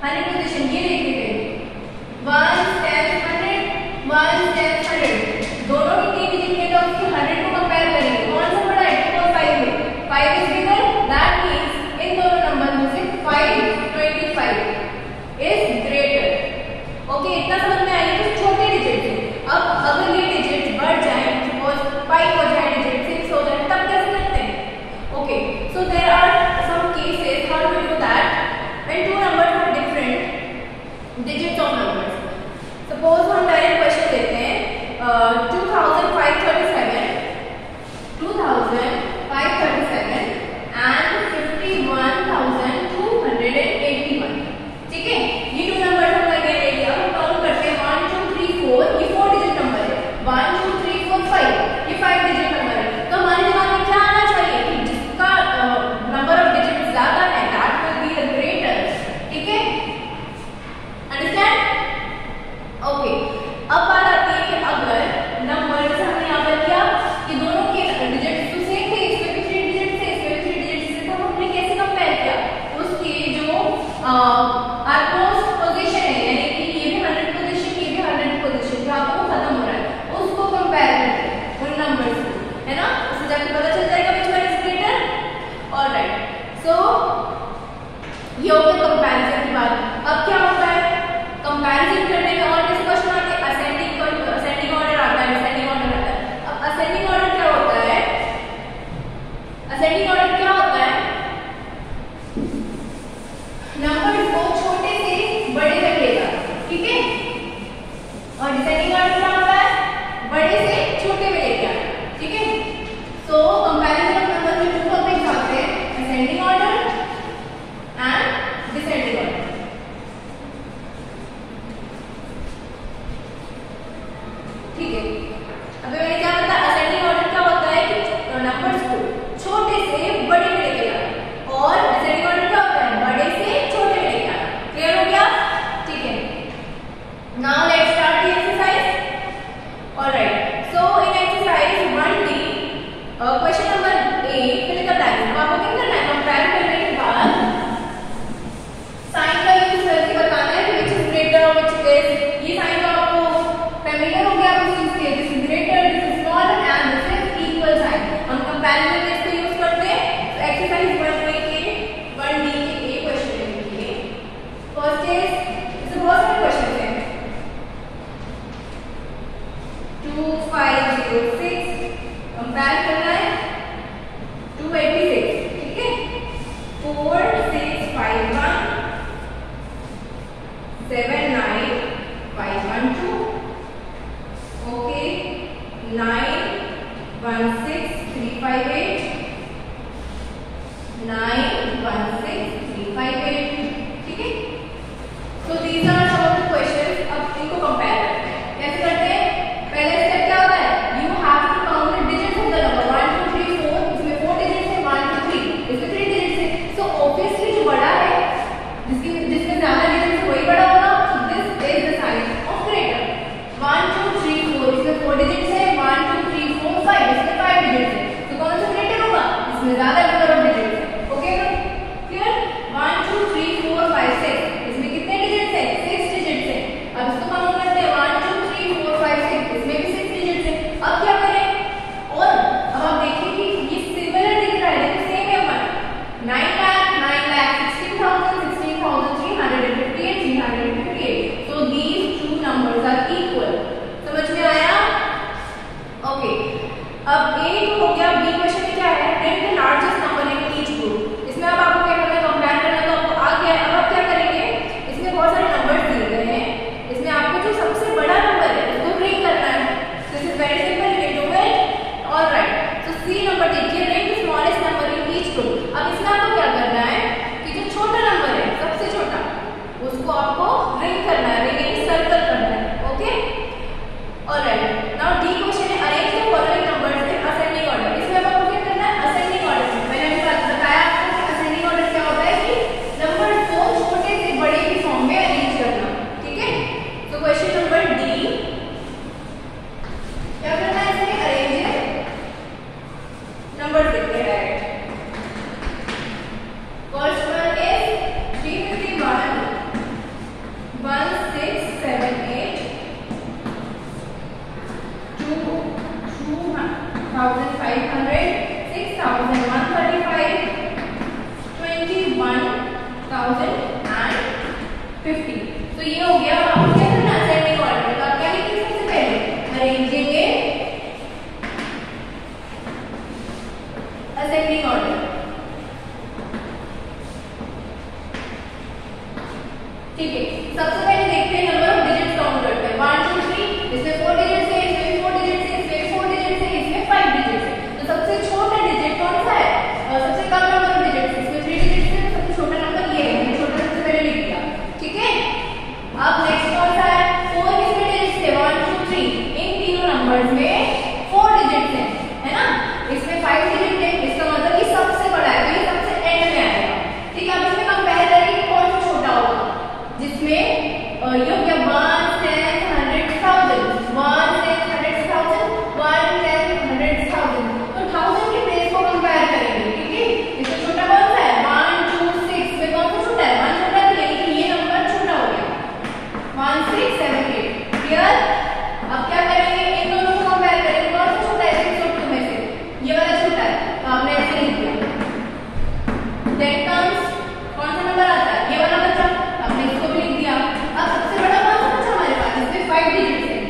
100 position ये लिख देते हैं 1 10 100 1 10 100 दोनों की 3 डिजिट के तो उसकी 100 को कंपेयर करेंगे कौन सा बड़ा है 2 और 5 में 5 इज बिगर दैट मींस इन दोनों नंबर में से 525 इज ग्रेटर। ओके इतना समझ में आया तो छोटे डिजिट थे। अब अगर ये डिजिट बढ़ जाए सपोज 5 हो जाए डिजिट 6 हो जाए तब कैसे करते हैं। Okay so there are some cases how to do that when two numbers are different digits of numbers. Suppose हम डायरेक्ट क्वेश्चन लेते हैं 2537 and 51,281 ठीक है ये दो नंबर हमने क्या ले लिया हम काउंट करते हैं 1 2 3 4 ये 4 डिजिट नंबर है 1 2 3 4 5 ये 5 डिजिट नंबर है। तो हमारे दिमाग में क्या आना चाहिए कि जिसका नंबर ऑफ डिजिट ज्यादा है that will be the greater. ठीक है अंडरस्टैंड। ओके अब बात आती है कि अगर नंबर जैसे हमने यहाँ पर किया कि दोनों के डिजिट तो सेम थे इसमें भी 3 डिजिट थे इसमें भी 3 डिजिट थे तो हमने कैसे कंपेयर किया उसकी जो आलमोस्ट पोजीशन है यानी कि ये भी 100 पोजीशन ये भी 100 पोजीशन जहाँ पर वो खत्म हो रहा है उसको कंपेयर करते हैं उन नंबर्स को है ना उससे जाकर पता चल जाएगा which one is greater। Alright so ये हो गया कंपैरिजन की बात। अब क्या होता है कंपैरिजन करने में और किस क्वेश्चन आते हैं असेंडिंग ऑर्डर आता है डिसेंडिंग ऑर्डर आता है। अब असेंडिंग ऑर्डर क्या होता है असेंडिंग ऑर्डर क्या होता है नंबर को छोटे से बड़े तक लेगा ठीक है और डिसेंडिंग ऑर्डर क्या होता है बड़े से छोटे में लेके आना ठीक है। सो कंपैरिजन ऑफ नंबर में टू टॉपिक्स आते हैं ascending order and descending order. ठीक है अभी मैंने क्या बताया असेंडिंग ऑर्डर क्या होता है कि नंबर्स को छोटे से बड़े में लेके आना और डिसेंडिंग ऑर्डर क्या होता है बड़े से छोटे में लेके आना। क्लियर हो गया ठीक है। Now let's start the exercise. Alright so in exercise 1D question number 8 fill the blanks. अब आपको क्या करना है कंपेयर करने के बाद साइन का यूज करके बताना है कि व्हिच इज ग्रेटर और व्हिच इज ये साइन का आपको फेमिलियर हो गया आप इस चीज के this is greater this is smaller and this is equal sign हम कंपैरिजन में इसको यूज करते हैं। तो एक्सरसाइज 1D के ए क्वेश्चन लिखिए। फर्स्ट इज इसमें बहुत सारे क्वेश्चन हैं 2506 कंपेयर करना है 286 ठीक है 4651 79512 ओके 916358 916358 ठीक है। So these are some of the questions. अब इनको कंपेयर करते हैं कैसे करते हैं पहले स्टेप क्या होता है you have to count the digits of the number 1 2 3 4 इसमें 4 डिजिट्स हैं 1 2 3 इसमें 3 डिजिट्स हैं। सो ऑब्वियसली जो बड़ा है जिसमें ज्यादा डिजिट्स है वही बड़ा होगा। So this is the sign of greater 1 2 3 4 इसमें 4 डिजिट्स हैं 1 2 3 4 5 इसमें 5 डिजिट्स हैं। तो कौन सा ग्रेटर होगा इसमें ज्यादा नंबर ऑफ डिजिट्स है। ओके क्लियर 1 2 3 4 5 6 इसमें कितने डिजिट्स हैं 6 डिजिट्स हैं। अब इसको काउंट करते हैं 1 2 3 4 5 6 इसमें भी 6 डिजिट्स हैं। अब क्या करें और अब आप देखिए कि ये सिमिलर दिख रहा है लेकिन सेम है 9 lakh 16,358 358। So these two numbers are equal। समझ में आया। ओके अब A हो गया B क्वेश्चन में क्या है print the largest number in each group। इसमें अब आपको क्या करना है कंपेयर करना है तो आपको आ गया है। अब आप क्या करेंगे इसमें बहुत सारे नंबर्स दिए गए हैं इसमें आपको जो सबसे बड़ा नंबर है उसको ब्रेक करना है। This is very simple you can do it. Alright so C number देखिए rank the smallest number in each group। अब इसमें आपको क्या करना है कि जो छोटा नंबर है सबसे छोटा उसको आपको रिंग करना है रिंग सर्कल करना है। Okay alright now D question है arrange the following numbers in ascending order. इसमें आपको क्या करना है असेंडिंग ऑर्डर में मैंने अभी बताया आपको कि असेंडिंग ऑर्डर क्या होता है कि नंबर को छोटे से बड़े की फॉर्म में अरेंज करना। ठीक है तो क्वेश्चन नंबर D क्या करना है इसमें अरेंज नंबर देखते हैं डायरेक्ट तो ये हो गया। अब क्या करना है असेंडिंग ऑर्डर में, तो आप क्या लिखेंगे सबसे पहले अरेंजिंग इन असेंडिंग ऑर्डर। ठीक है, सबसे पहले देखते हैं नंबर ऑफ डिजिट्स काउंट करते हैं 1 2 3, इसमें 4 डिजिट्स है, इसमें 4 डिजिट्स है, इसमें 4 डिजिट्स है, इसमें 5 डिजिट्स है। तो सबसे छोटा डिजिट कौन सा है, सबसे कम नंबर ऑफ डिजिट्स, इसमें 3 डिजिट्स है, सबसे छोटा नंबर ये है, मैंने छोटा सबसे पहले लिख दिया। ठीक है, अब नेक्स्ट कौन सा है 4, इसमें डिजिट्स है 1 2 3, इन तीनों नंबर्स में 4 डिजिट्स है ना, इसमें 5 डिजिट है, इसका मतलब ये सबसे बड़ा है, तो ये सबसे एंड में आएगा। ठीक है, अब इसमें कंपेयर करेंगे कौन सा छोटा होगा, जिसमें ये हो गया 1 10 100,000, 1 10 100,000, 1 10 100,000, तो 1000 के प्लेस को कंपेयर करेंगे। ठीक है, इसमें छोटा कौन सा है 1 2 6, में कौन सा छोटा है 1 छोटा है, लेकिन ये नंबर छोटा हो गया 1 6 7 8। क्लियर, अब क्या करेंगे इन दोनों को कंपेयर करेंगे, कौन सा छोटा है 6 और 2 में से, ये वाला छोटा है, तो आपने ऐसे लिख दिया। देन कम्स कौन सा नंबर आता है, ये वाला बचा, आपने इसको भी लिख दिया। अब सबसे बड़ा कौन सा बचा हमारे पास, इसमें 5 डिजिट्स है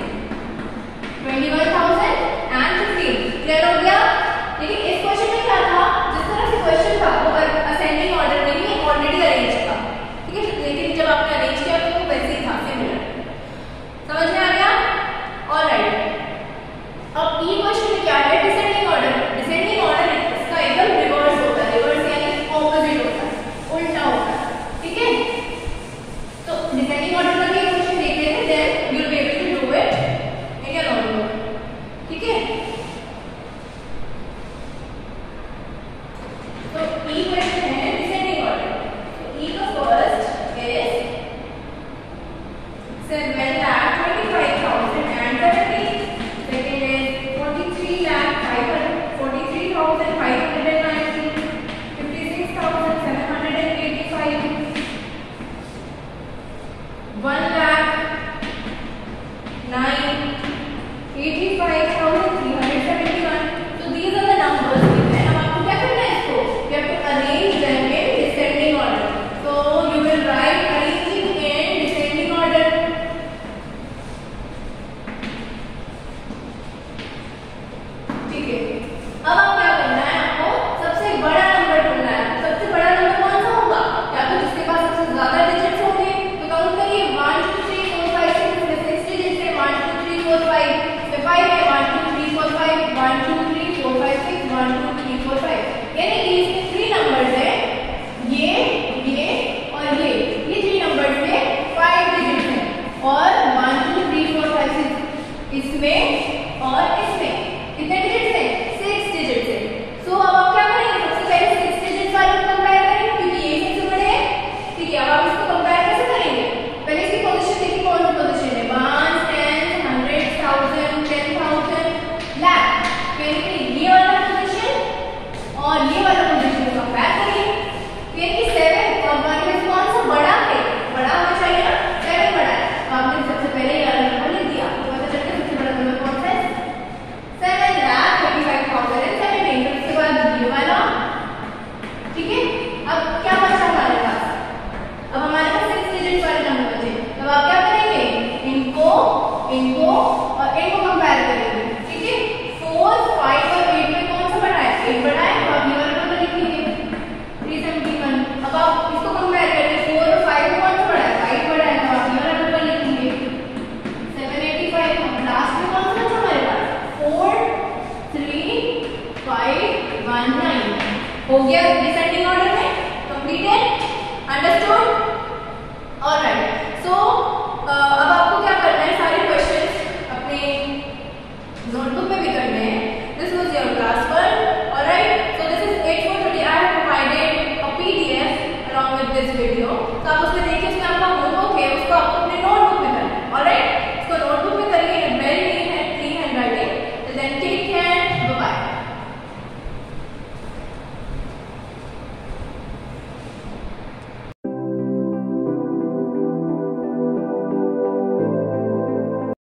21,015। क्लियर हो गया। लेकिन इस क्वेश्चन में क्या था, जिस तरह से क्वेश्चन था वो असेंडिंग ऑर्डर में ही ऑलरेडी अरेंज था। ठीक है, लेकिन जब आपने अरेंज किया तो वो वैसे ही था, सिमिलर। समझ में आ गया, ऑलराइट। अब ये क्वेश्चन में क्या है डिसेंडिंग ऑर्डर। डिसेंडिंग ऑर्डर इसका एकदम रिवर्स होता है, रिवर्स यानी ऑपोजिट होता है, उल्टा होता है। ठीक है, तो डिसेंडिंग ऑर्डर का ये क्वेश्चन देख लेते हैं, then you will be able to do it in your own way. ठीक है, तो ई क्वेश्चन है डिसेंडिंग ऑर्डर। तो ई का फर्स्ट इज 7,25,070, सेकंड इज 43,590, 56,785, 1,09,85,000,